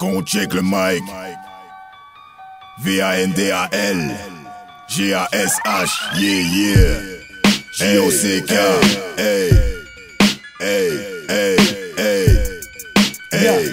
Qu'on check le mic. V-A-N-D-A-L G-A-S-H, yeah, yeah. J-O-C-K, hey, hey, hey, hey, hey.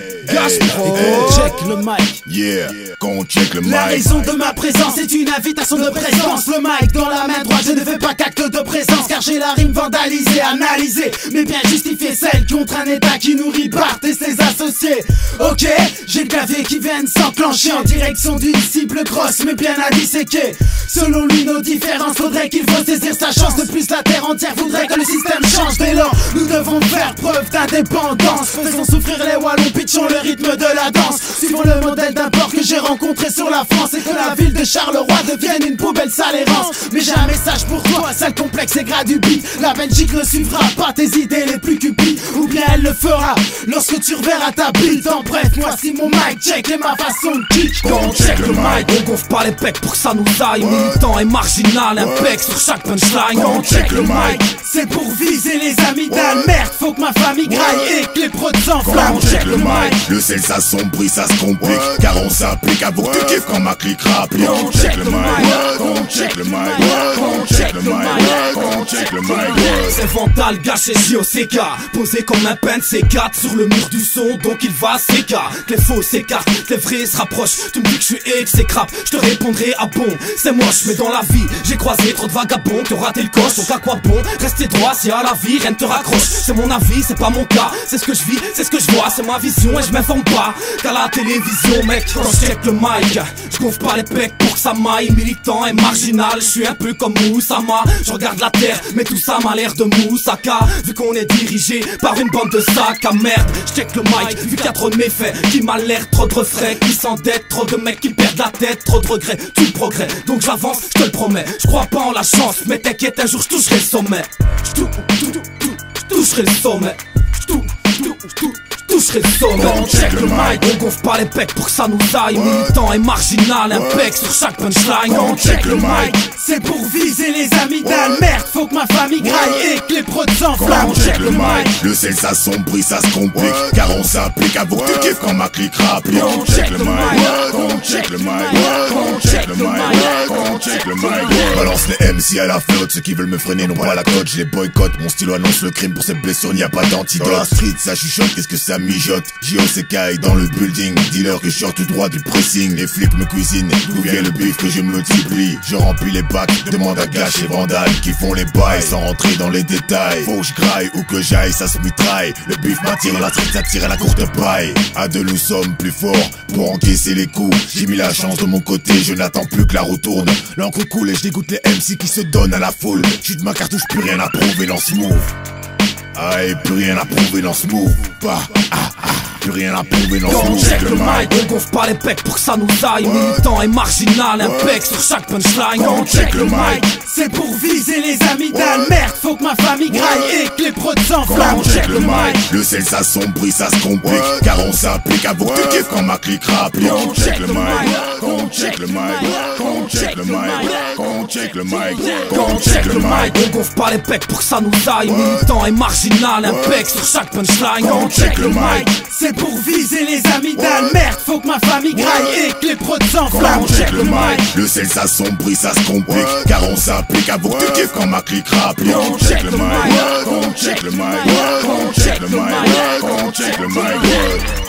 Check le mic. Yeah, qu'on check le mic. La raison de ma présence est une invitation de présence. Le mic dans la main droite, je ne fais pas qu'acte de présence, car j'ai la rime vandalisée, analysée, mais bien justifiée, celle contre un état qui nourrit Barthes et ses associés. Ok, j'ai le clavier qui vient de s'enclencher en direction d'une cible grosse mais bien à disséquer. Selon lui, nos différences, faudrait qu'il faut saisir sa chance. De plus, la terre entière voudrait que le système change. Dès lors, nous devons faire preuve d'indépendance. Faisons souffrir les wallons, pitchons le rythme de la danse. Suivons le modèle d'un port que j'ai rencontré sur la France, et que la ville de Charleroi devienne une poubelle sale errance. Mais j'ai un message pour toi, sale complexe et gras du beat. La Belgique ne suivra pas tes idées les plus cupides, ou bien elle le fera lorsque tu reverras ta bite. En bref, voici mon mic check et ma façon de kick. Quand check le mic, on gonfle pas les pecs pour que ça nous aille. Militant et marginal, impec sur chaque punchline. Quand check le mic, c'est pour viser les amygdales. Merde, faut que ma famille graille et que les prods s'enflamment. quand check le mic, le sel s'assombrit, ça se complique, car on s'applique à vous que tu kiffes quand ma clique rapplique. Quand check le mic, quand check le mic, quand check le mic, quand check le mic. C'est Vandal, gâché J.O.C.K. Posé comme un pen C4 sur le mur du son, donc il va s'écarter. Que les faux s'écartent, que les vrais se rapprochent. Tu me dis que je suis exécrable, je te répondrai à bon. C'est moche, mais dans la vie, j'ai croisé trop de vagabonds qui ont raté le coche. Donc à quoi bon rester droit si à la vie rien ne te raccroche? C'est mon avis, c'est pas mon cas. C'est ce que je vis, c'est ce que je vois, c'est ma vision et je m'informe pas qu'à la télévision, mec. Quand je check le mic, je gonfle pas les pecs pour que ça maille. Militant et marginal, je suis un peu comme Moussama. Je regarde la terre, mais tout ça m'a l'air de Moussaka. Vu qu'on est dirigé par une bande de sacs à merde, je check le mic, vu qu'il y a trop de méfaits qui m'alertent, trop de refrains qui s'endettent, trop de mecs qui perdent la tête, trop de regrets, tout le progrès. Donc j'avance, je te le promets, je crois pas en la chance, mais t'inquiète, un jour je toucherai le sommet. Je toucherai le sommet. Toucherai le sommet. Quand check le mic, on gonfle pas les pecs pour que ça nous aille. Militant et marginal, impec sur chaque punchline. quand check le mic, c'est pour viser les amygdales. Merde, faut que ma famille graille et que les prods s'enflamment. quand check le mic, le sel s'assombrit, ça se complique, car on s'applique à vous que tu kiffes quand ma clique rapplique. Quand check le mic, quand check le mic, quand check le mic, quand check le mic. Balance les MC à la flotte, ceux qui veulent me freiner n'ont pas la cote, je les boycotte, mon stylo annonce le crime, pour cette blessure n'y a pas d'antidote. Dans la street ça chuchote, qu'est-ce que ça mijote. J.O.C.K. est dans le building, dealer que je sors tout droit du pressing. Les flics me cuisinent, d'où vient le bif que je multiplie. Je remplis les bacs, demande à Gash et Vandal qui font les bails sans rentrer dans les détails. Faut que je graille ou que j'aille, ça se mitraille. Le bif m'attire, la street ça tire à la courte paille. À deux nous sommes plus forts pour encaisser les coups. J'ai mis la chance de mon côté, je n'attends plus que la roue tourne. L'encre coule et je dégoûte les MC qui se donnent à la foule. J'suis de ma cartouche, plus rien à prouver dans ce move. Aïe, plus rien à prouver dans ce move. Plus rien à prouver dans ce Quand move. check le mic, on gonfle pas les pecs pour que ça nous aille. Militant et marginal, impec sur chaque punchline. Quand check le mic, c'est pour viser les amygdales. Merde, faut que ma famille graille et que les prods s'enflamment. quand check le mic, le sel s'assombrit, ça se complique, car on s'applique à vous que tu kiffes quand ma clique rapplique. Quand check le mic, quand check le mic, quand check le mic, quand check le mic, Quand check le mic, on gonfle pas les pecs pour que ça nous aille. Militant et marginal, impec sur chaque punchline. quand check le mic, c'est pour viser les amygdales. Merde, faut que ma famille graille et que les prods s'enflamment. quand check le mic, le sel s'assombrit, ça se complique, car on s'applique à vous que tu kiffes quand ma clique rapplique. Quand check le mic, quand check le mic, quand check le mic, quand check le mic.